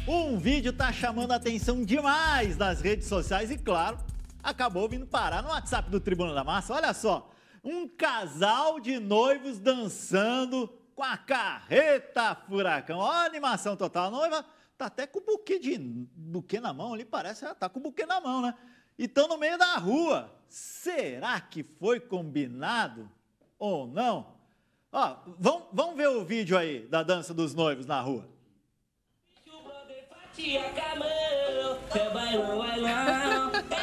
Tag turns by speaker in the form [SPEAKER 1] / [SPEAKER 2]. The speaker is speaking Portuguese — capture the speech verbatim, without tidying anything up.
[SPEAKER 1] Um vídeo tá chamando a atenção demais nas redes sociais e, claro, acabou vindo parar no WhatsApp do Tribuna da Massa. Olha só, um casal de noivos dançando com a carreta furacão. Olha a animação total. A noiva tá até com o buquê, de, buquê na mão ali, parece que ela tá com o buquê na mão, né? E estão no meio da rua. Será que foi combinado ou não? Ó, vamos, vamos ver o vídeo aí da dança dos noivos na rua.
[SPEAKER 2] Tia Camão, é bailão, bailão,